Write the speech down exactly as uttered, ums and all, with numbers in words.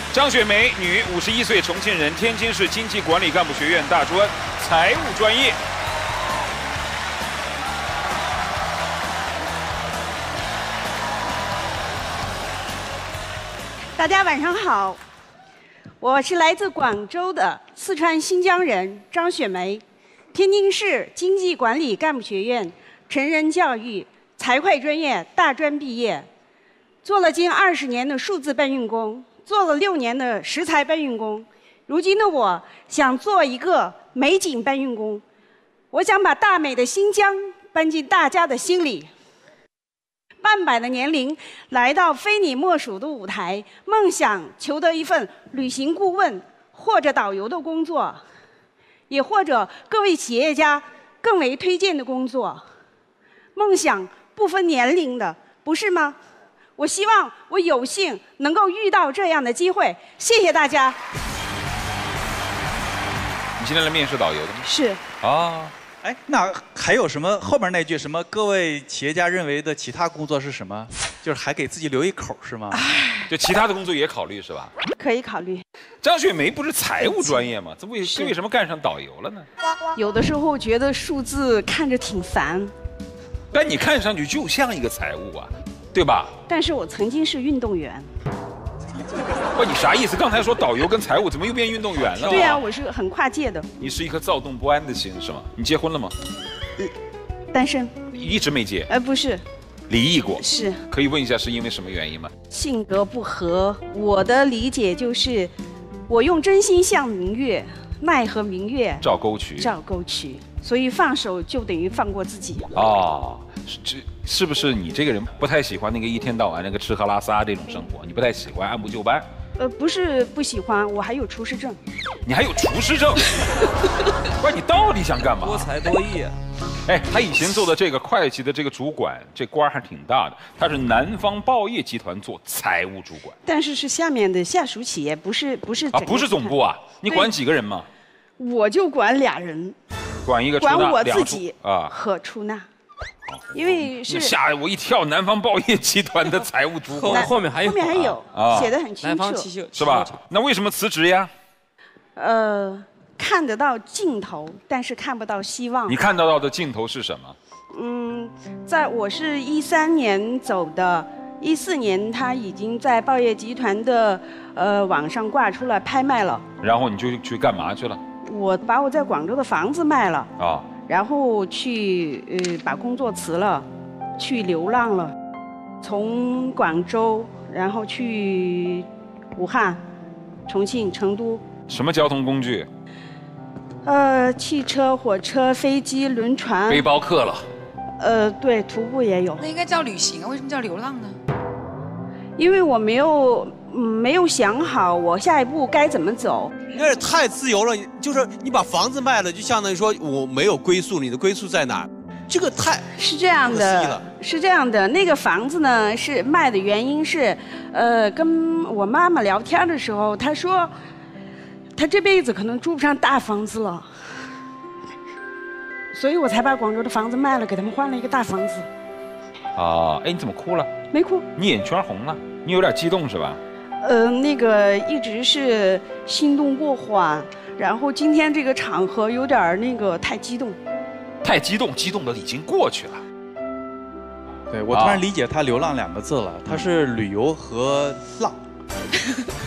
张雪梅，女，五十一岁，重庆人，天津市经济管理干部学院大专，财务专业。 大家晚上好，我是来自广州的四川新疆人张雪梅，天津市经济管理干部学院成人教育财会专业大专毕业，做了近二十年的数字搬运工，做了六年的食材搬运工。如今的我想做一个美景搬运工，我想把大美的新疆搬进大家的心里。半百的年龄来到非你莫属的舞台，梦想求得一份旅行顾问或者导游的工作，也或者各位企业家更为推荐的工作。梦想不分年龄的，不是吗？我希望我有幸能够遇到这样的机会，谢谢大家。 你今天来面试导游的吗？ 是。 啊。 哎，那还有什么后面那句什么？各位企业家认为的其他工作是什么？就是还给自己留一口是吗？ 就其他的工作也考虑是吧？ 可以考虑。 张雪梅不是财务专业吗？这为为什么干上导游了呢？ 有的时候觉得数字看着挺烦。 但你看上去就像一个财务啊，对吧？ 但是我曾经是运动员。 不，你啥意思？刚才说导游跟财务，怎么又变运动员了？ 对呀、啊，我是很跨界的。 你是一颗躁动不安的心是吗？你结婚了吗？ 嗯，单身。 一直没结？ 呃，不是。 离异过？ 是。 可以问一下是因为什么原因吗？ 性格不合。我的理解就是，我用真心向明月，奈何明月照沟渠。 照沟渠。所以放手就等于放过自己。 哦，这是不是你这个人不太喜欢那个一天到晚那个吃喝拉撒这种生活？你不太喜欢按部就班？ 呃，不是不喜欢，我还有厨师证。 你还有厨师证？不是你到底想干嘛？ 多才多艺啊！ 哎，他以前做的这个会计的这个主管，这官还挺大的。他是南方报业集团做财务主管， 但是是下面的下属企业，不是不是啊，不是总部啊？你管几个人吗？ 我就管俩人。 管一个出纳， 管我自己啊和出纳，因为是吓我一跳，南方报业集团的财务主管， 后面还有， 后面还有写的很清楚， 是吧？那为什么辞职呀？ 呃，看得到尽头，但是看不到希望。 你看得到的尽头是什么？ 嗯，在我是一三年走的，一四年他已经在报业集团的呃网上挂出来拍卖了。 然后你就去干嘛去了？ 我把我在广州的房子卖了啊， 哦、 然后去呃把工作辞了，去流浪了，从广州然后去武汉、重庆、成都。 什么交通工具？ 呃，汽车、火车、飞机、轮船。 背包客了。 呃，对，徒步也有。 那应该叫旅行啊，为什么叫流浪呢？ 因为我没有。嗯，没有想好我下一步该怎么走。 那是太自由了，就是你把房子卖了，就相当于说我没有归宿，你的归宿在哪？这个太是这样的，是这样的。那个房子呢，是卖的原因是，呃，跟我妈妈聊天的时候，她说，她这辈子可能住不上大房子了，所以我才把广州的房子卖了，给他们换了一个大房子。 啊，哎，你怎么哭了？ 没哭。 你眼圈红了，你有点激动是吧？ 呃，那个一直是心动过缓，然后今天这个场合有点那个太激动， 太激动，激动的已经过去了。 对，我突然理解他"流浪"两个字了，他是旅游和浪。